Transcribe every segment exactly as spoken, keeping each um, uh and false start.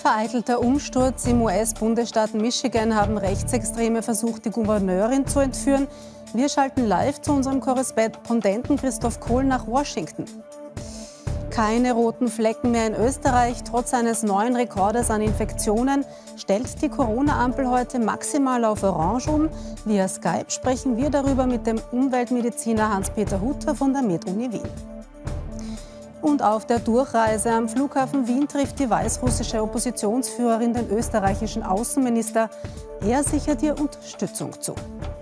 Vereitelter Umsturz im U S-Bundesstaat Michigan haben Rechtsextreme versucht, die Gouverneurin zu entführen. Wir schalten live zu unserem Korrespondenten Christoph Kohl nach Washington. Keine roten Flecken mehr in Österreich. Trotz eines neuen Rekordes an Infektionen stellt die Corona-Ampel heute maximal auf Orange um. Via Skype sprechen wir darüber mit dem Umweltmediziner Hans-Peter Hutter von der Med-Uni Wien. Und auf der Durchreise am Flughafen Wien trifft die weißrussische Oppositionsführerin den österreichischen Außenminister. Er sichert ihr Unterstützung zu.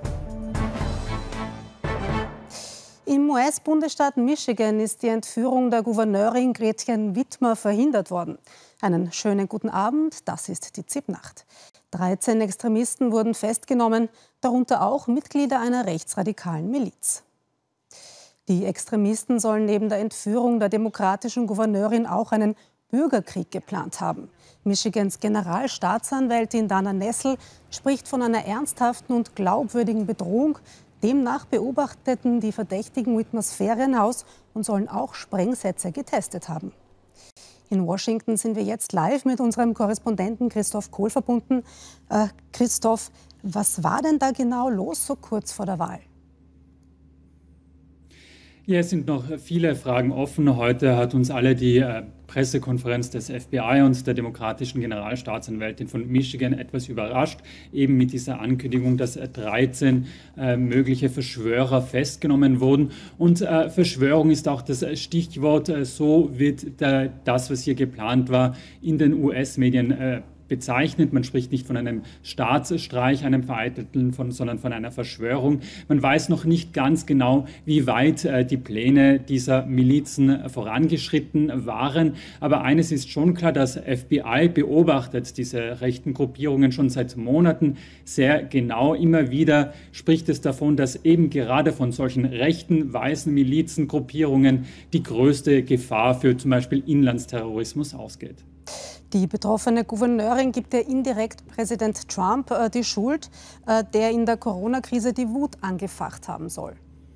Im U S-Bundesstaat Michigan ist die Entführung der Gouverneurin Gretchen Whitmer verhindert worden. Einen schönen guten Abend, das ist die ZIP-Nacht. dreizehn Extremisten wurden festgenommen, darunter auch Mitglieder einer rechtsradikalen Miliz. Die Extremisten sollen neben der Entführung der demokratischen Gouverneurin auch einen Bürgerkrieg geplant haben. Michigans Generalstaatsanwältin Dana Nessel spricht von einer ernsthaften und glaubwürdigen Bedrohung. Demnach beobachteten die Verdächtigen Whitmers Ferienhaus und sollen auch Sprengsätze getestet haben. In Washington sind wir jetzt live mit unserem Korrespondenten Christoph Kohl verbunden. Äh, Christoph, was war denn da genau los so kurz vor der Wahl? Ja, es sind noch viele Fragen offen. Heute hat uns alle die äh, Pressekonferenz des F B I und der demokratischen Generalstaatsanwältin von Michigan etwas überrascht, eben mit dieser Ankündigung, dass äh, dreizehn äh, mögliche Verschwörer festgenommen wurden. Und äh, Verschwörung ist auch das Stichwort. Äh, so wird der, das, was hier geplant war, in den U S-Medien äh, bezeichnet. Man spricht nicht von einem Staatsstreich, einem vereitelten, von, sondern von einer Verschwörung. Man weiß noch nicht ganz genau, wie weit äh, die Pläne dieser Milizen vorangeschritten waren. Aber eines ist schon klar, das F B I beobachtet diese rechten Gruppierungen schon seit Monaten sehr genau. Immer wieder spricht es davon, dass eben gerade von solchen rechten, weißen Milizengruppierungen die größte Gefahr für zum Beispiel Inlandsterrorismus ausgeht. Die betroffene Gouverneurin gibt ja indirekt Präsident Trump äh, die Schuld, äh, der in der Corona-Krise die Wut angefacht haben soll.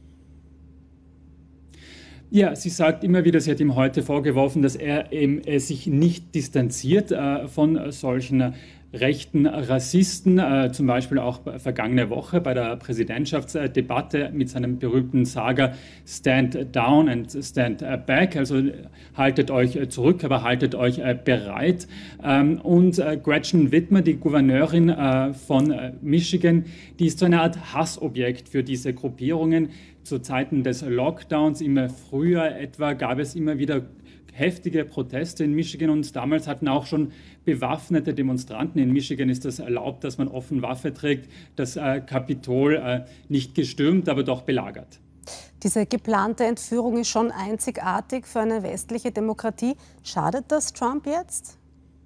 Ja, sie sagt immer wieder, sie hat ihm heute vorgeworfen, dass er eben, äh, sich nicht distanziert äh, von solchen äh, rechten Rassisten, äh, zum Beispiel auch vergangene Woche bei der Präsidentschaftsdebatte mit seinem berühmten Saga Stand Down and Stand Back, also haltet euch zurück, aber haltet euch äh, bereit. Ähm, und äh, Gretchen Whitmer, die Gouverneurin äh, von äh, Michigan, die ist so eine Art Hassobjekt für diese Gruppierungen. Zu Zeiten des Lockdowns im Frühjahr etwa gab es immer wieder heftige Proteste in Michigan und damals hatten auch schon bewaffnete Demonstranten. In Michigan ist das erlaubt, dass man offen Waffe trägt, das äh, Kapitol äh, nicht gestürmt, aber doch belagert. Diese geplante Entführung ist schon einzigartig für eine westliche Demokratie. Schadet das Trump jetzt?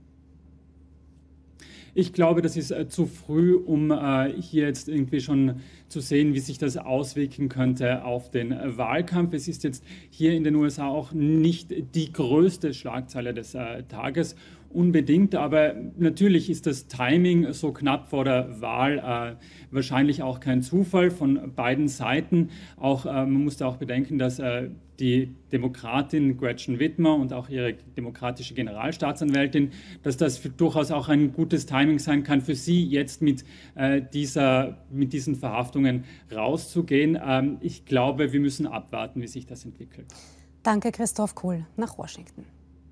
Ich glaube, das ist äh, zu früh, um äh, hier jetzt irgendwie schon zu sehen, wie sich das auswirken könnte auf den äh, Wahlkampf. Es ist jetzt hier in den U S A auch nicht die größte Schlagzeile des äh, Tages unbedingt, aber natürlich ist das Timing so knapp vor der Wahl äh, wahrscheinlich auch kein Zufall von beiden Seiten. Auch äh, man muss da auch bedenken, dass äh, die Demokratin Gretchen Whitmer und auch ihre demokratische Generalstaatsanwältin, dass das für durchaus auch ein gutes Timing sein kann für sie, jetzt mit, äh, dieser, mit diesen Verhaftungen rauszugehen. Ähm, ich glaube, wir müssen abwarten, wie sich das entwickelt. Danke, Christoph Kohl nach Washington.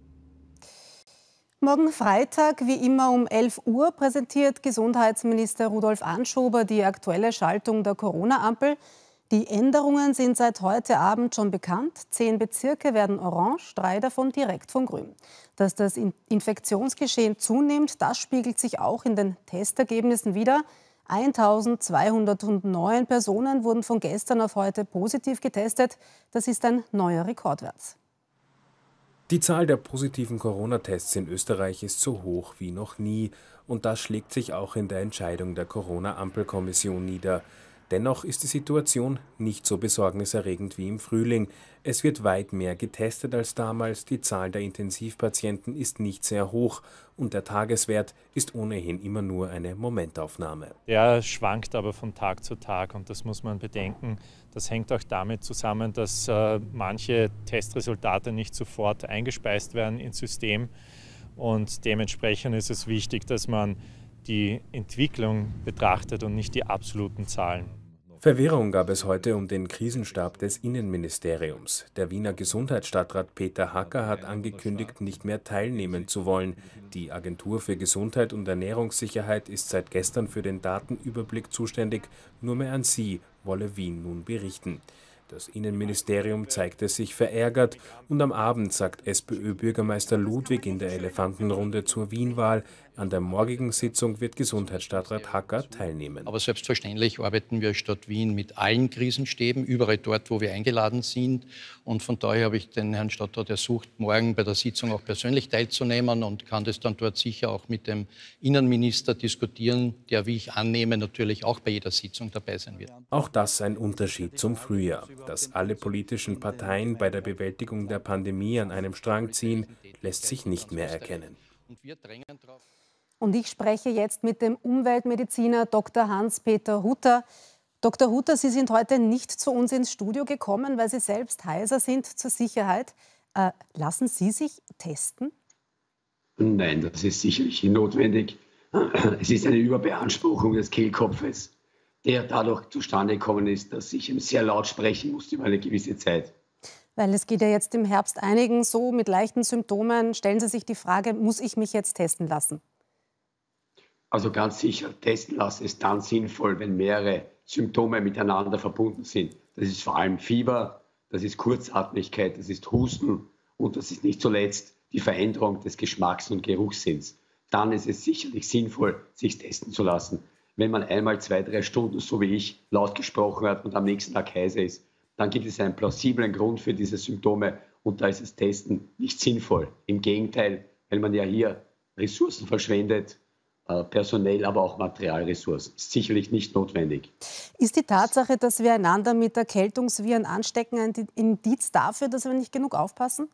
Morgen Freitag, wie immer um elf Uhr, präsentiert Gesundheitsminister Rudolf Anschober die aktuelle Schaltung der Corona-Ampel. Die Änderungen sind seit heute Abend schon bekannt. Zehn Bezirke werden orange, drei davon direkt von grün. Dass das Infektionsgeschehen zunimmt, das spiegelt sich auch in den Testergebnissen wider. eintausendzweihundertneun Personen wurden von gestern auf heute positiv getestet. Das ist ein neuer Rekordwert. Die Zahl der positiven Corona-Tests in Österreich ist so hoch wie noch nie. Und das schlägt sich auch in der Entscheidung der Corona-Ampelkommission nieder. Dennoch ist die Situation nicht so besorgniserregend wie im Frühling. Es wird weit mehr getestet als damals, die Zahl der Intensivpatienten ist nicht sehr hoch und der Tageswert ist ohnehin immer nur eine Momentaufnahme. Er schwankt aber von Tag zu Tag und das muss man bedenken. Das hängt auch damit zusammen, dass äh, manche Testresultate nicht sofort eingespeist werden ins System. Und dementsprechend ist es wichtig, dass man die Entwicklung betrachtet und nicht die absoluten Zahlen. Verwirrung gab es heute um den Krisenstab des Innenministeriums. Der Wiener Gesundheitsstadtrat Peter Hacker hat angekündigt, nicht mehr teilnehmen zu wollen. Die Agentur für Gesundheit und Ernährungssicherheit ist seit gestern für den Datenüberblick zuständig. Nur mehr an sie wolle Wien nun berichten. Das Innenministerium zeigte sich verärgert und am Abend sagt SPÖ-Bürgermeister Ludwig in der Elefantenrunde zur Wien-Wahl, an der morgigen Sitzung wird Gesundheitsstadtrat Hacker teilnehmen. Aber selbstverständlich arbeiten wir als Stadt Wien mit allen Krisenstäben, überall dort, wo wir eingeladen sind. Und von daher habe ich den Herrn Stadtrat ersucht, morgen bei der Sitzung auch persönlich teilzunehmen und kann das dann dort sicher auch mit dem Innenminister diskutieren, der, wie ich annehme, natürlich auch bei jeder Sitzung dabei sein wird. Auch das ein Unterschied zum Frühjahr. Dass alle politischen Parteien bei der Bewältigung der Pandemie an einem Strang ziehen, lässt sich nicht mehr erkennen. Und ich spreche jetzt mit dem Umweltmediziner Doktor Hans-Peter Hutter. Doktor Hutter, Sie sind heute nicht zu uns ins Studio gekommen, weil Sie selbst heiser sind zur Sicherheit. Äh, lassen Sie sich testen? Nein, das ist sicherlich notwendig. Es ist eine Überbeanspruchung des Kehlkopfes, der dadurch zustande gekommen ist, dass ich sehr laut sprechen musste über eine gewisse Zeit. Weil es geht ja jetzt im Herbst einigen so mit leichten Symptomen. Stellen Sie sich die Frage, muss ich mich jetzt testen lassen? Also ganz sicher, testen lassen ist dann sinnvoll, wenn mehrere Symptome miteinander verbunden sind. Das ist vor allem Fieber, das ist Kurzatmigkeit, das ist Husten und das ist nicht zuletzt die Veränderung des Geschmacks- und Geruchssinns. Dann ist es sicherlich sinnvoll, sich testen zu lassen. Wenn man einmal zwei, drei Stunden, so wie ich, laut gesprochen hat und am nächsten Tag heiser ist, dann gibt es einen plausiblen Grund für diese Symptome und da ist das Testen nicht sinnvoll. Im Gegenteil, weil man ja hier Ressourcen verschwendet, personell, aber auch Materialressourcen. Ist sicherlich nicht notwendig. Ist die Tatsache, dass wir einander mit Erkältungsviren anstecken, ein Indiz dafür, dass wir nicht genug aufpassen?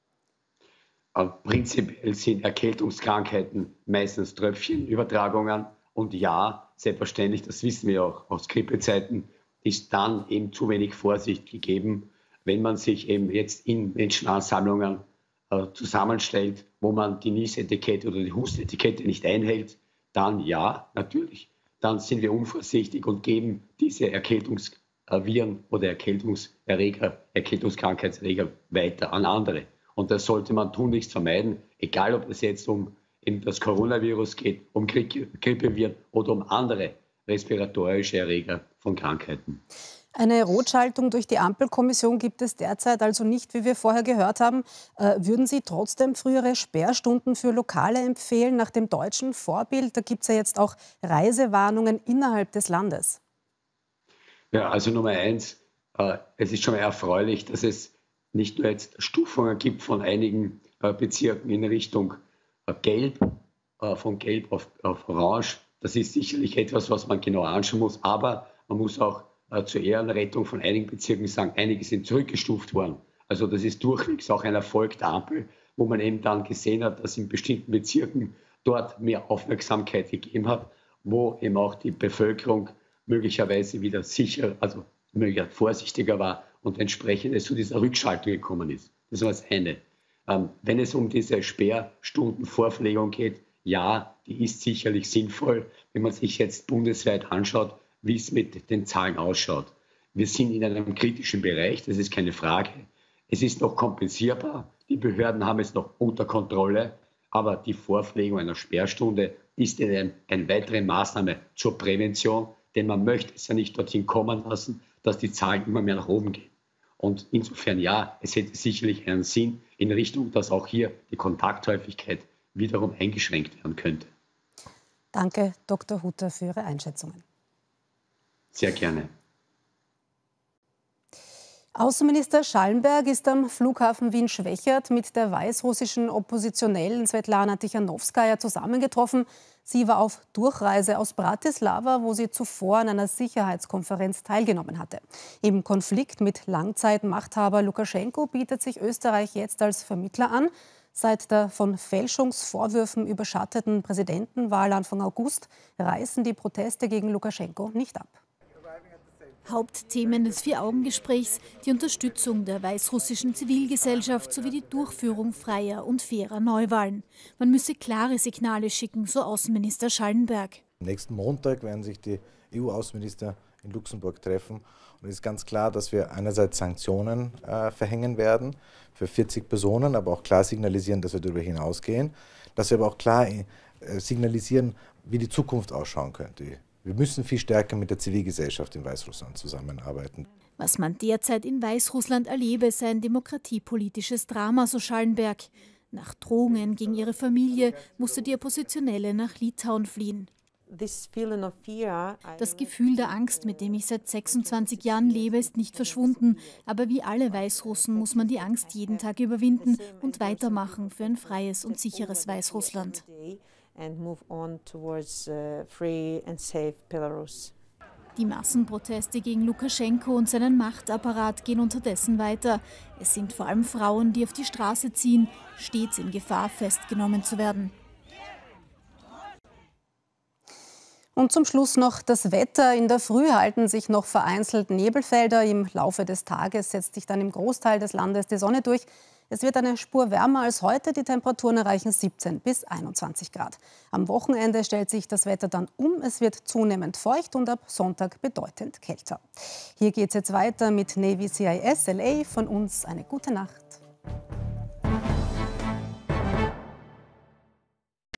Prinzipiell sind Erkältungskrankheiten meistens Tröpfchenübertragungen. Und ja, selbstverständlich, das wissen wir auch aus Grippezeiten, ist dann eben zu wenig Vorsicht gegeben, wenn man sich eben jetzt in Menschenansammlungen äh, zusammenstellt, wo man die Niesetikette oder die Hustetikette nicht einhält, dann ja, natürlich. Dann sind wir unvorsichtig und geben diese Erkältungsviren oder Erkältungserreger, Erkältungskrankheitserreger weiter an andere. Und das sollte man tunlichst vermeiden, egal ob es jetzt um eben das Coronavirus geht, um Grippeviren oder um andere respiratorische Erreger von Krankheiten. Eine Rotschaltung durch die Ampelkommission gibt es derzeit also nicht, wie wir vorher gehört haben. Äh, würden Sie trotzdem frühere Sperrstunden für Lokale empfehlen, nach dem deutschen Vorbild? Da gibt es ja jetzt auch Reisewarnungen innerhalb des Landes. Ja, also Nummer eins, äh, es ist schon mal erfreulich, dass es nicht nur jetzt Stufungen gibt von einigen äh, Bezirken in Richtung äh, Gelb, äh, von Gelb auf, auf Orange. Das ist sicherlich etwas, was man genau anschauen muss, aber man muss auch äh, zur Ehrenrettung von einigen Bezirken sagen, einige sind zurückgestuft worden. Also das ist durchwegs auch ein Erfolg der Ampel, wo man eben dann gesehen hat, dass in bestimmten Bezirken dort mehr Aufmerksamkeit gegeben hat, wo eben auch die Bevölkerung möglicherweise wieder sicher, also möglicherweise vorsichtiger war und entsprechend es zu dieser Rückschaltung gekommen ist. Das war das eine. Ähm, wenn es um diese Sperrstundenvorverlegung geht, ja, die ist sicherlich sinnvoll, wenn man sich jetzt bundesweit anschaut, wie es mit den Zahlen ausschaut. Wir sind in einem kritischen Bereich, das ist keine Frage. Es ist noch kompensierbar, die Behörden haben es noch unter Kontrolle, aber die Vorpflegung einer Sperrstunde ist eine, eine weitere Maßnahme zur Prävention, denn man möchte es ja nicht dorthin kommen lassen, dass die Zahlen immer mehr nach oben gehen. Und insofern ja, es hätte sicherlich einen Sinn in Richtung, dass auch hier die Kontakthäufigkeit wiederum eingeschränkt werden könnte. Danke, Doktor Hutter, für Ihre Einschätzungen. Sehr gerne. Außenminister Schallenberg ist am Flughafen Wien-Schwechat mit der weißrussischen Oppositionellen Svetlana Tichanowskaja zusammengetroffen. Sie war auf Durchreise aus Bratislava, wo sie zuvor an einer Sicherheitskonferenz teilgenommen hatte. Im Konflikt mit Langzeitmachthaber Lukaschenko bietet sich Österreich jetzt als Vermittler an. Seit der von Fälschungsvorwürfen überschatteten Präsidentenwahl Anfang August reißen die Proteste gegen Lukaschenko nicht ab. Hauptthemen des Vier-Augen-Gesprächs die Unterstützung der weißrussischen Zivilgesellschaft sowie die Durchführung freier und fairer Neuwahlen. Man müsse klare Signale schicken, so Außenminister Schallenberg. Am nächsten Montag werden sich die E U-Außenminister in Luxemburg treffen. Und es ist ganz klar, dass wir einerseits Sanktionen äh, verhängen werden für vierzig Personen, aber auch klar signalisieren, dass wir darüber hinausgehen. Dass wir aber auch klar äh, signalisieren, wie die Zukunft ausschauen könnte. Wir müssen viel stärker mit der Zivilgesellschaft in Weißrussland zusammenarbeiten. Was man derzeit in Weißrussland erlebe, sei ein demokratiepolitisches Drama, so Schallenberg. Nach Drohungen gegen ihre Familie musste die Oppositionelle nach Litauen fliehen. Das Gefühl der Angst, mit dem ich seit sechsundzwanzig Jahren lebe, ist nicht verschwunden. Aber wie alle Weißrussen muss man die Angst jeden Tag überwinden und weitermachen für ein freies und sicheres Weißrussland. Die Massenproteste gegen Lukaschenko und seinen Machtapparat gehen unterdessen weiter. Es sind vor allem Frauen, die auf die Straße ziehen, stets in Gefahr, festgenommen zu werden. Und zum Schluss noch das Wetter. In der Früh halten sich noch vereinzelt Nebelfelder. Im Laufe des Tages setzt sich dann im Großteil des Landes die Sonne durch. Es wird eine Spur wärmer als heute. Die Temperaturen erreichen siebzehn bis einundzwanzig Grad. Am Wochenende stellt sich das Wetter dann um. Es wird zunehmend feucht und ab Sonntag bedeutend kälter. Hier geht es jetzt weiter mit Navy C I S L A. Von uns eine gute Nacht.